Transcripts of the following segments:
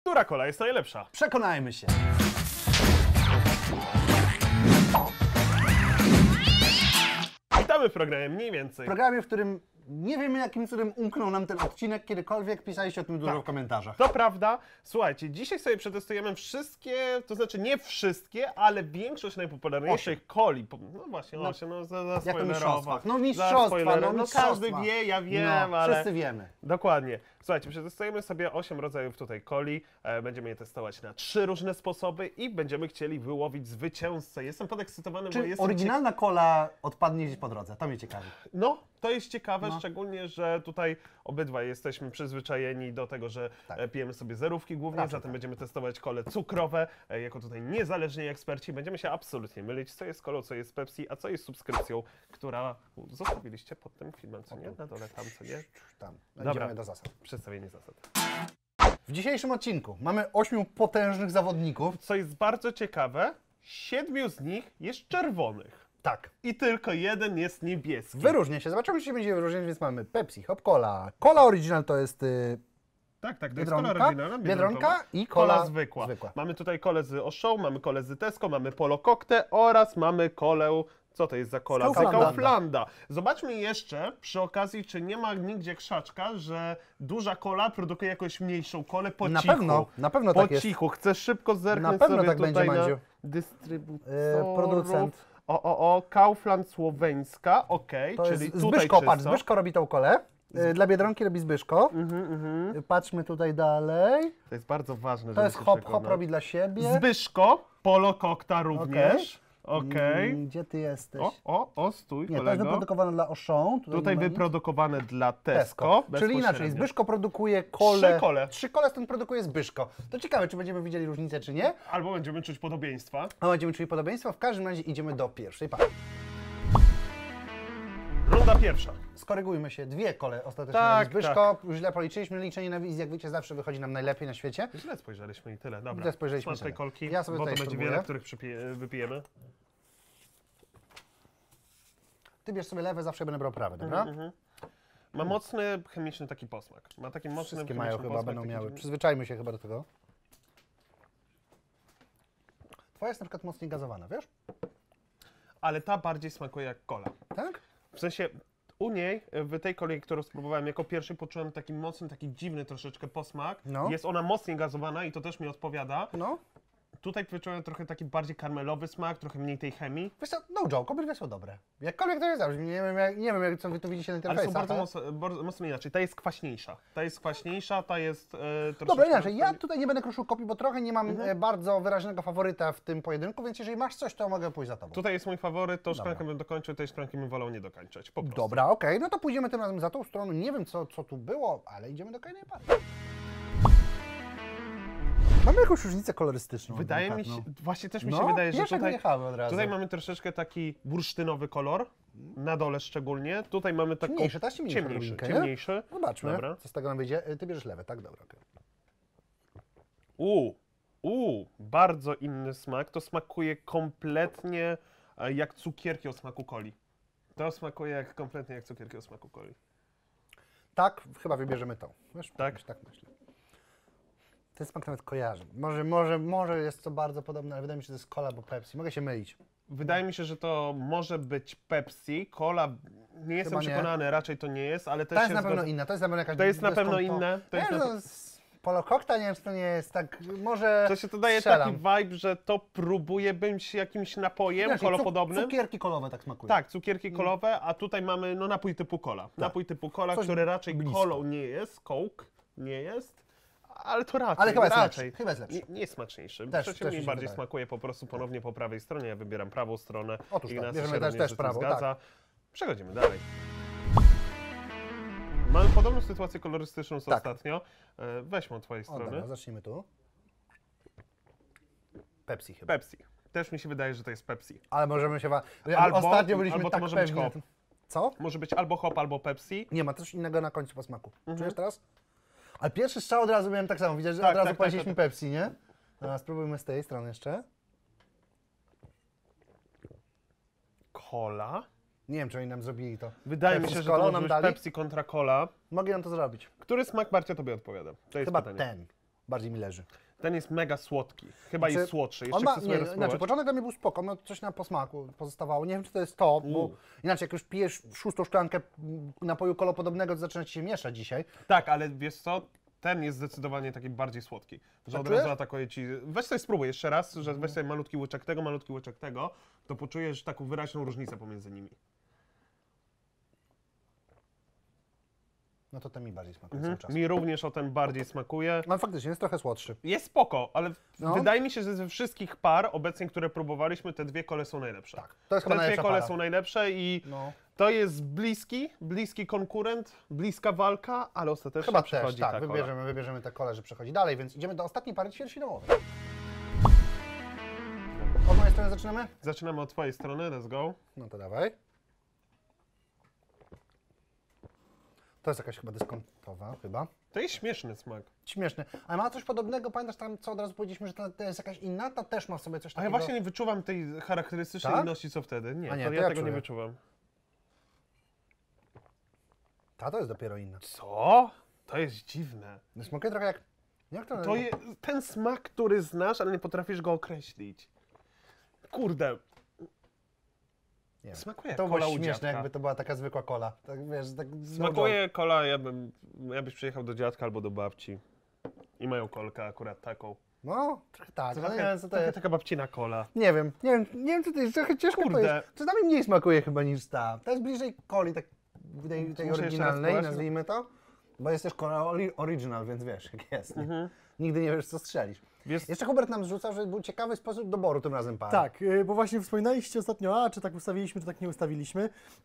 Która kola jest najlepsza? Przekonajmy się. Witamy w programie Mniej Więcej. W programie, w którym nie wiemy, jakim cudem umknął nam ten odcinek kiedykolwiek, pisaliście o tym dużo w komentarzach. To prawda. Słuchajcie, dzisiaj sobie przetestujemy wszystkie, to znaczy nie wszystkie, ale większość najpopularniejszych coli. No właśnie, No, 8, no jak to mistrzostwach? No Za mistrzostwa, spoilery. no No mistrzostwa. każdy wie, ja wiem, No, ale... wszyscy wiemy. Dokładnie. Słuchajcie, przetestujemy sobie 8 rodzajów tutaj coli. Będziemy je testować na 3 różne sposoby i będziemy chcieli wyłowić zwycięzcę. Jestem podekscytowany, bo Czy jestem oryginalna kola odpadnie gdzieś po drodze? To mnie ciekawi. No, to jest ciekawe, No. szczególnie, że tutaj obydwaj jesteśmy przyzwyczajeni do tego, że Tak. pijemy sobie zerówki głównie, Raczej zatem tak. będziemy testować kole cukrowe, jako tutaj niezależni eksperci. Będziemy się absolutnie mylić, co jest kolą, co jest Pepsi, a co jest subskrypcją, która zostawiliście pod tym filmem, co nie? Na dole tam, co nie? Tam, Dobra. idziemy do zasad. Przedstawienie zasad. W dzisiejszym odcinku mamy 8 potężnych zawodników. Co jest bardzo ciekawe, 7 z nich jest czerwonych Tak. i tylko jeden jest niebieski. Wyróżnia się. Zobaczymy, czy się będzie wyróżniać, więc mamy Pepsi, Hop Cola. Cola Original to jest Tak, to jest Biedronka, kola oryginalna, Biedronka i kola cola zwykła. zwykła. Mamy tutaj kolę z Auchan, mamy kolę z Tesco, mamy Polo Kokte oraz mamy kolę, co to jest za kola? Z Kauflanda. Kauflanda. Zobaczmy jeszcze przy okazji, czy nie ma nigdzie krzaczka, że duża kola produkuje jakąś mniejszą kolę po Na cichu. pewno Po tak jest. cichu. Chcę szybko zerknąć Na pewno sobie tak tutaj będzie, na Mandziu. dystrybutorów. Producent. Kaufland Słoweńska, okej, To czyli jest tutaj Zbyszko, patrz, czysto. Zbyszko robi tą kolę. Dla Biedronki robi Zbyszko. Patrzmy tutaj dalej. To jest bardzo ważne, To żeby jest się Hop przekonać. robi dla siebie. Zbyszko, Polo Kokta również. Okej. Gdzie ty jesteś? Stój, Nie, to jest kolego. wyprodukowane dla Auchan. Tutaj nie ma nic. wyprodukowane dla Tesco. Tesco. Czyli bezpośrednio. inaczej, Zbyszko produkuje kole. 3 kole. 3 kole, stąd produkuje Zbyszko. To ciekawe, czy będziemy widzieli różnicę, czy nie. Albo będziemy czuć podobieństwa. A będziemy czuli podobieństwo. W każdym razie idziemy do pierwszej pary. Runda pierwsza. Skorygujmy się, 2 kole ostatecznie Tak, robi Zbyszko. Źle policzyliśmy, liczenie na wizji, jak wiecie, zawsze wychodzi nam najlepiej na świecie. Źle spojrzeliśmy i tyle. Dobra. Źle spojrzeliśmy, Smacznej tyle. kolki, Ja sobie bo to tutaj będzie spróbuję. wiele, których wypijemy. Ty bierz sobie lewe, zawsze będę brał prawe, dobra? Ma mocny chemiczny taki posmak. Ma taki mocny Wszystkie chemiczny mają chyba, posmak. będą taki miały. dziwny. Przyzwyczajmy się chyba do tego. Twoja jest na przykład mocniej gazowana, wiesz? Ale ta bardziej smakuje jak cola. Tak? W sensie u niej, w tej kolei, którą spróbowałem jako pierwszy, poczułem taki mocny, taki dziwny troszeczkę posmak. No. Jest ona mocniej gazowana i to też mi odpowiada. No. Tutaj wyczułem trochę taki bardziej karmelowy smak, trochę mniej tej chemii. Wiesz co, no joke, obydwie są dobre. Jakkolwiek to jest, nie wiem co wy tu widzicie na Ale są interfejsach. bardzo mocno inaczej. Ta jest kwaśniejsza. Ta jest troszeczkę... Dobra, inaczej, ja tutaj nie będę kruszył kopii, bo trochę nie mam bardzo wyraźnego faworyta w tym pojedynku, więc jeżeli masz coś, to mogę pójść za tobą. Tutaj jest mój faworyt, tą Dobra. szklankę bym dokończył, tej szklanki bym wolał nie dokończyć. Po prostu. Dobra, okej, no to pójdziemy tym razem za tą stroną. Nie wiem co tu było, ale idziemy do kolejnej pary. Mamy jakąś różnicę kolorystyczną. Wydaje mi się, delikatną. właśnie też mi No, się wydaje, że wiesz, jak tutaj, wyjechały od razu. tutaj mamy troszeczkę taki bursztynowy kolor, na dole szczególnie. Tutaj mamy taką... Ciemniejszy, ta ciemniejsza odrobinkę, nie? ciemniejszy. Zobaczmy, Dobra. co z tego nam wyjdzie. Ty bierzesz lewe, tak? Dobra, okej. Bardzo inny smak. To smakuje kompletnie jak cukierki o smaku coli. To smakuje kompletnie jak cukierki o smaku coli. Tak, chyba wybierzemy tą. Wiesz, Tak? Tak myślę. Ten smak nawet kojarzy. Może jest to bardzo podobne, ale wydaje mi się, że to jest cola albo Pepsi. Mogę się mylić. Wydaje mi się, że to może być Pepsi, cola, nie jestem nie. przekonany, raczej to nie jest, ale też To jest się na pewno zgodzę. inna, to jest na pewno jakaś... To jest na pewno to- inne, to jest nie, na no, Polo Kokta, nie wiem, czy to nie jest tak, może To się to daje strzelam. taki vibe, że to próbuje być jakimś napojem Inaczej, kolopodobnym. Cukierki kolowe tak smakują. Tak, cukierki kolowe, a tutaj mamy napój typu cola. Napój typu cola, Coś który raczej blisko. kolą nie jest, Coke nie jest, ale to raczej. Ale chyba jest raczej. lepszy, chyba jest lepszy. Nie jest smaczniejszy. Też Przeciwnie, mi się bardziej wydaje. smakuje po prostu ponownie po prawej stronie. Ja wybieram prawą stronę. Otóż tak, Ignacy bierzemy się też również z tym prawą, zgadza. Przechodzimy dalej. Mamy podobną sytuację kolorystyczną co Tak. ostatnio. Weźmy od twojej O, strony. dobra, zacznijmy tu. Pepsi chyba. Pepsi. Też mi się wydaje, że to jest Pepsi. Ale możemy się... Albo- Ostatnio byliśmy albo to tak może być pewni. hop. Co? Może być albo hop, albo Pepsi. Nie ma coś innego na końcu po smaku. Mhm. Czujesz teraz? Ale pierwszy strzał od razu miałem tak samo. Widzisz, że Tak, od razu tak, powiedzieliśmy tak. Pepsi, nie? Dobra, spróbujmy z tej strony jeszcze. Cola. Nie wiem, czy oni nam zrobili to. Wydaje mi Pepsi się, z że to kolą może nam być dali? Pepsi kontra Cola. Mogli nam to zrobić. Który smak bardziej tobie odpowiada? To jest Chyba pytanie. ten. bardziej mi leży. Ten jest mega słodki. Chyba Znaczy, jest słodszy. On Jeszcze ma, chcę sobie nie, spróbować. znaczy początek dla mnie był spoko, no coś na posmaku pozostawało. Nie wiem, czy to jest to, bo inaczej jak już pijesz 6. szklankę napoju kolopodobnego, to zaczyna ci się mieszać dzisiaj. Tak, ale wiesz co? Ten jest zdecydowanie taki bardziej słodki. Że A od czujesz? razu atakuje ci. Weź sobie spróbuj jeszcze raz, że weź sobie malutki łyczek tego, to poczujesz taką wyraźną różnicę pomiędzy nimi. No to ten mi bardziej smakuje cały czas. Mi również o ten bardziej smakuje. No faktycznie, jest trochę słodszy. Jest spoko, ale No. wydaje mi się, że ze wszystkich par obecnie, które próbowaliśmy, te 2 kole są najlepsze. Tak, to jest Te chyba 2 najlepsza kole para. są najlepsze i No. to jest bliski konkurent, bliska walka, ale ostatecznie Chyba też, przechodzi tak, ta kola. wybierzemy te kole, że przechodzi dalej, więc idziemy do ostatniej pary ćwierćfinałowej. Od mojej strony zaczynamy? Zaczynamy od twojej strony, let's go. No to dawaj. To jest jakaś chyba dyskontowa, chyba. To jest śmieszny smak. Śmieszny. Ale ma coś podobnego, pamiętasz tam, co od razu powiedzieliśmy, że to jest jakaś inna? Ta też ma w sobie coś A takiego. ja właśnie nie wyczuwam tej charakterystycznej Tak? inności, co wtedy. Nie, A nie, to to ja ja tego nie czuję. wyczuwam. Ta to jest dopiero inna. Co? To jest dziwne. Smakuje trochę jak to... To jest ten smak, który znasz, ale nie potrafisz go określić. Kurde. Nie wiem. Smakuje To jak było kola u śmieszne, dziadka. jakby to była taka zwykła kola. Tak, wiesz, tak Smakuje kola, jakbyś przyjechał do dziadka albo do babci. I mają kolkę akurat taką. No, trochę tak, ale nie Trochę, wiem, co to trochę jest. taka babcina kola. Nie wiem, co to jest, trochę ciężko Kurde. powiedzieć. To mi mniej smakuje chyba niż ta. To jest bliżej coli, tak tej Muszę jeszcze oryginalnej, raz nazwijmy to. Bo jest też kola original, więc wiesz, jak jest. Nie? Mhm. Nigdy nie wiesz, co strzelisz. Wiesz, Jeszcze Hubert nam zrzucał, że był ciekawy sposób doboru tym razem par. Tak, bo właśnie wspominaliście ostatnio, czy tak ustawiliśmy, czy tak nie ustawiliśmy.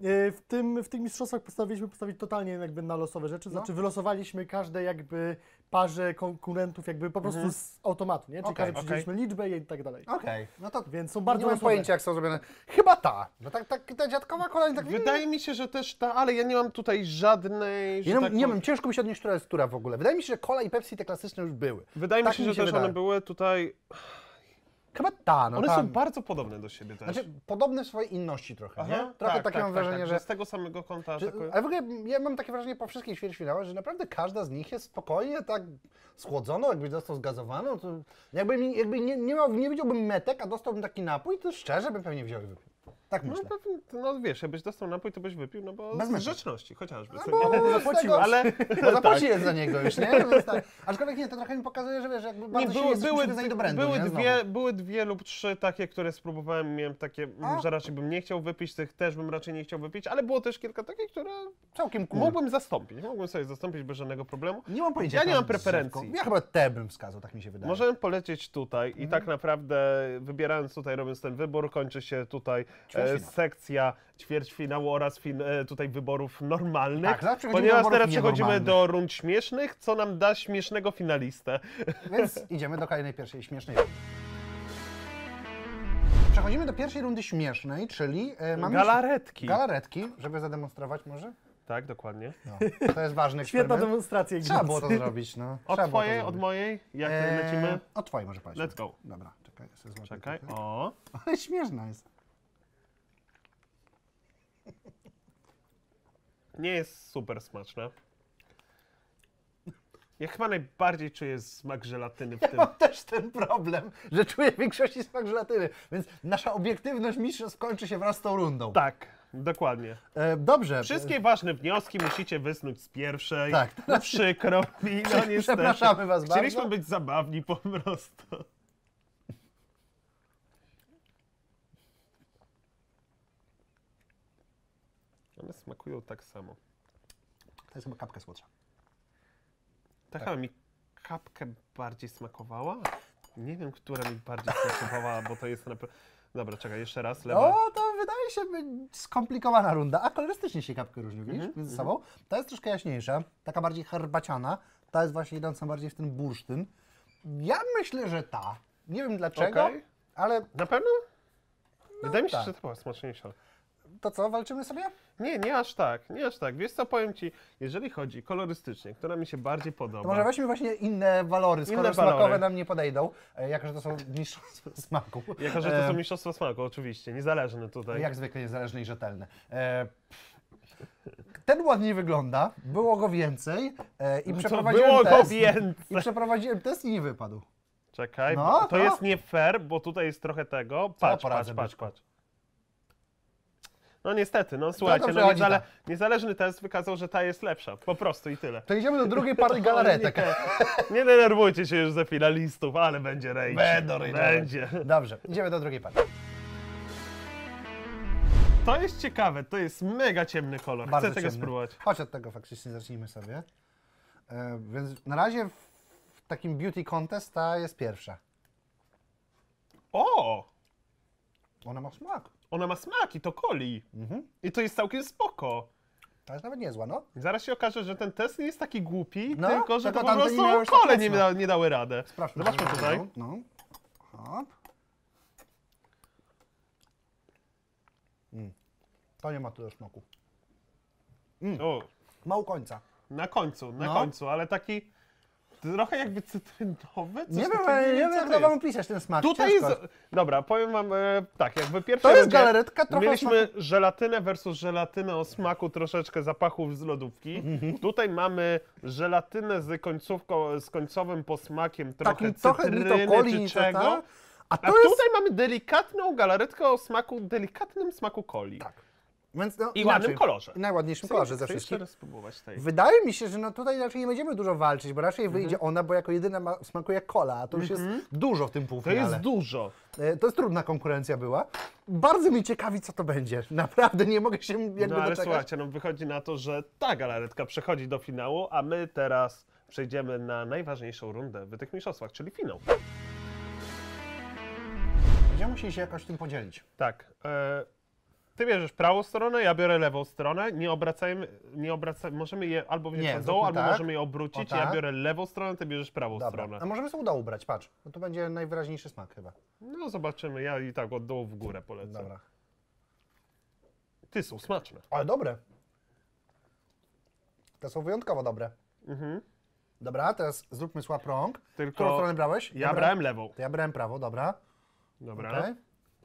W tych mistrzostwach postawiliśmy postawić totalnie jakby na losowe rzeczy, znaczy wylosowaliśmy każde jakby parze konkurentów jakby po prostu z automatu, nie? Czyli Okej, każdy przyjęliśmy liczbę i tak dalej. Okej, no to Więc są nie bardzo mam losowe. pojęcia, jak są zrobione. Chyba ta. No tak, ta dziadkowa kola tak... wydaje mi się, że też ta, ale ja nie mam tutaj żadnej... że Nie, tak nie powiem- wiem, ciężko mi się odnieść, która jest która w ogóle. Wydaje mi się, że Cola i Pepsi te klasyczne już były. Wydaje mi Tak się, mi że się też wydaje. one były tutaj... Chyba ta, no One ta. są bardzo podobne do siebie też. Znaczy, podobne w swojej inności trochę, nie? Trochę tak, takie mam wrażenie, że z tego samego kąta atakują. Ale w ogóle ja mam takie wrażenie po wszystkich ćwierćfinałach, że naprawdę każda z nich jest spokojnie tak schłodzoną, jakbyś dostał zgazowaną. To jakby nie widziałbym metek, a dostałbym taki napój, to szczerze bym pewnie wziął i wypił. Tak No myślę. pewnie, no wiesz, jakbyś dostał napój, to byś wypił, no bo Bez z metek. grzeczności chociażby. Bo zapłaciłem, ale bo zapłaciłem za niego już, nie? Więc tak. Aczkolwiek nie, to trochę mi pokazuje, że wiesz, jakby bardzo silnie jesteśmy przywiązani do brandu, nie? były 2 lub 3 takie, które spróbowałem i miałem takie, że raczej bym nie chciał wypić, tych też bym raczej nie chciał wypić, ale było też kilka takich, które Całkiem cool. mógłbym sobie zastąpić bez żadnego problemu. Nie mam pojęcia. Ja jaka nie mam jest preferencji. drzewką. Ja chyba te bym wskazał, tak mi się wydaje. Możemy polecieć tutaj i tak naprawdę wybierając tutaj, robiąc ten wybór, kończy się tutaj Ćwierćfinał. sekcja ćwierćfinału oraz tutaj wyborów normalnych, Tak, teraz przechodzimy do ponieważ wyborów teraz przechodzimy nienormalnych. do rund śmiesznych, co nam da śmiesznego finalistę. Więc idziemy do kolejnej pierwszej śmiesznej. Przechodzimy do pierwszej rundy śmiesznej, czyli mamy Galaretki. galaretki, żeby zademonstrować może. Tak, dokładnie. No, to jest ważny Świetna eksperyment. demonstracja. Trzeba było Ignacy. to zrobić, no. Od Trzeba było to twojej, od zrobić. mojej? Jak lecimy? Od twojej może powiedzieć. Let's go. Dobra, czekaj, ja sobie złapię Czekaj, tutaj. o. Ale śmieszna jest. Nie jest super smaczne. Ja chyba najbardziej czuję smak żelatyny w tym. Mam też ten problem, że czuję w większości smak żelatyny, więc nasza obiektywność mistrzostw kończy się wraz z tą rundą. Tak, dokładnie. Dobrze. Wszystkie ważne wnioski musicie wysnuć z pierwszej. Tak. No przykro mi, no niestety. Przepraszamy was Chcieliśmy bardzo. być zabawni po prostu. One smakują tak samo. To jest chyba kapka słodsza. Ta chyba mi kapkę bardziej smakowała. Nie wiem, która mi bardziej smakowała, bo to jest naprawdę... Dobra, czekaj, jeszcze raz, lewa. O, to wydaje się być skomplikowana runda, a kolorystycznie się kapkę różnią, widzisz, między sobą. Ta jest troszkę jaśniejsza, taka bardziej herbaciana, ta jest właśnie idąca bardziej w ten bursztyn. Ja myślę, że ta. Nie wiem dlaczego, Okej. ale Na pewno? Wydaje mi się, tak. że to była smaczniejsza. to co, walczymy sobie? Nie, nie aż tak, nie aż tak. Wiesz co, powiem Ci, jeżeli chodzi kolorystycznie, która mi się bardziej podoba... To może weźmy właśnie inne walory, skoro Inne smakowe walory. nam nie podejdą, jako że to są mistrzostwa smaku. Jako, że to są mistrzostwa smaku, oczywiście, niezależne tutaj. Jak zwykle niezależne i rzetelne. ten ładniej wygląda, było go więcej i To przeprowadziłem było go test. więcej. I przeprowadziłem test i nie wypadł. Czekaj, No, bo to no. jest nie fair, bo tutaj jest trochę tego. Co ja Patrz, poradzę, patrz. byczku? No niestety, no słuchajcie, dobrze no chodzi, tak. niezależny test wykazał, że ta jest lepsza. Po prostu i tyle. To idziemy do drugiej pary galaretek. Nie denerwujcie się już ze finalistów, ale będzie rage. Będą rage'ować. Będzie. Dobrze, idziemy do drugiej pary. To jest ciekawe, to jest mega ciemny kolor. Bardzo Chcę tego ciemny. spróbować. Chodź od tego faktycznie, zacznijmy sobie. Więc na razie w takim beauty contest ta jest pierwsza. O! Ona ma smak. Ona ma smak i to coli. I to jest całkiem spoko. Ta jest nawet niezła, no. Zaraz się okaże, że ten test nie jest taki głupi, No, tylko że tylko to po tamte nie prostu miały już tak kole nie, mocno. nie dały radę. Sprawdźmy. Zobaczmy co tutaj. No. Hop. To nie ma tyle smaku. O, Mało końca. na końcu, No. ale taki trochę jakby cytrynowy. Coś Nie wiem, takiego, nie wiem co jak to to wam jest. opisać ten smak. Tutaj Ciężko jest, dobra, powiem wam tak, jakby pierwsza To jest rundzie galaretka trochę mieliśmy żelatynę versus żelatynę o smaku troszeczkę zapachów z lodówki. Mhm. Tutaj mamy żelatynę z końcówką, z końcowym posmakiem trochę takim trochę ni cytryny to coli, czy ni to czego. ta. A A to jest... tutaj mamy delikatną galaretkę o smaku, delikatnym smaku coli. Tak. Więc, no, I inaczej. ładnym kolorze. I najładniejszym kolorze ze Chcę wszystkich. jeszcze raz spróbować tej. Wydaje mi się, że no tutaj raczej nie będziemy dużo walczyć, bo raczej Mhm. wyjdzie ona, bo jako jedyna smakuje kola, a to już jest dużo w tym To półfinale. jest dużo. To jest trudna konkurencja była. Bardzo mi ciekawi, co to będzie. Naprawdę nie mogę się jakby No ale doczekać. słuchajcie, no wychodzi na to, że ta galaretka przechodzi do finału, a my teraz przejdziemy na najważniejszą rundę w tych mistrzostwach, czyli finał. Będziemy musieli się jakoś tym podzielić. Tak. Ty bierzesz prawą stronę, ja biorę lewą stronę. Nie obracajmy, możemy je albo wziąć Nie, od dołu, zróbmy albo tak. możemy je obrócić. O, Ja tak. biorę lewą stronę, ty bierzesz prawą Dobra. stronę. A możemy sobie uda ubrać, patrz. Bo to będzie najwyraźniejszy smak chyba. No zobaczymy, ja i tak od dołu w górę polecę. Dobra. Ty są smaczne. Ale dobre. Te są wyjątkowo dobre. Dobra, teraz zróbmy swap rąk. Tylko Którą stronę brałeś? Ja brałem lewą. To ja brałem prawo, dobra. Dobra. Okej.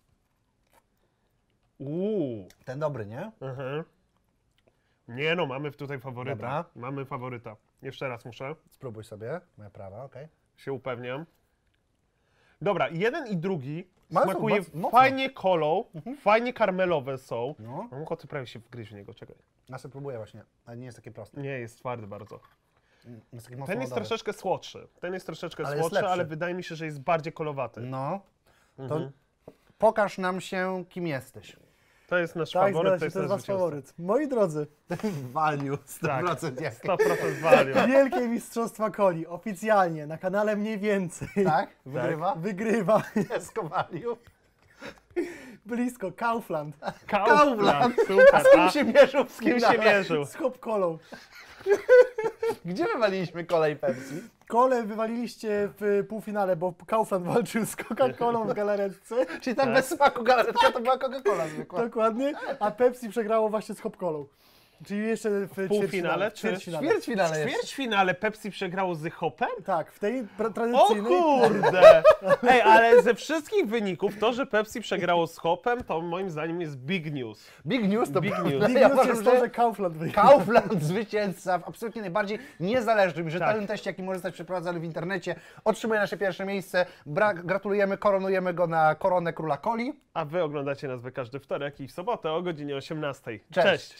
Ten dobry, nie? Nie no, mamy tutaj faworyta. Dobra. Mamy faworyta. Jeszcze raz muszę. Spróbuj sobie. Moja prawa, okej. Się upewniam. Dobra, jeden i drugi Ale są smakuje mocno. fajnie kolą, fajnie karmelowe są. No. Mam ochotę prawie się wgryźć w niego, czekaj. Ja sobie próbuję właśnie, ale nie jest takie proste. Nie, jest twardy bardzo. Jest taki mocno Ten jest lodowy. troszeczkę słodszy. Ten jest troszeczkę Ale jest słodszy, lepszy. ale wydaje mi się, że jest bardziej kolowaty. No. To pokaż nam się, kim jesteś. To jest nasz Tak, faworyt, zgadza się, to jest nasz wasz faworyt. Moi drodzy, Value, 100% Tak, jak. 100% value. Wielkie Mistrzostwa Coli oficjalnie na kanale Mniej Więcej Tak? Wygrywa? wygrywa Esco Value. blisko Kaufland Kaufland, Z super. kim A się mierzył? z kim się mierzył? z Hop-Colą. Gdzie wywaliliśmy kolej Pepsi? Kole wywaliliście w półfinale, bo Kaufland walczył z Coca-Colą w galaretce. Czyli tam bez smaku galaretka to była Coca-Cola zwykła. Dokładnie, a Pepsi przegrało właśnie z Hop-Colą. Czyli jeszcze w półfinale, ćwierćfinale. czy- ćwierćfinale. Ćwierćfinale W jeszcze. ćwierćfinale Pepsi przegrało z Hopem? Tak, w tej O tradycyjnej... kurde! Ej, ale ze wszystkich wyników to, że Pepsi przegrało z Hopem, to moim zdaniem jest big news. Big News to Big prawda. news. Big Ja news uważam, jest to, że że Kaufland wygrał. Kaufland zwycięzca w absolutnie najbardziej niezależnym, rzetelnym Tak. teście, jaki może zostać przeprowadzony w internecie. Otrzymuje nasze pierwsze miejsce. Gratulujemy, koronujemy go na koronę Króla Coli. A wy oglądacie nas we każdy wtorek i w sobotę o godzinie 18. Cześć.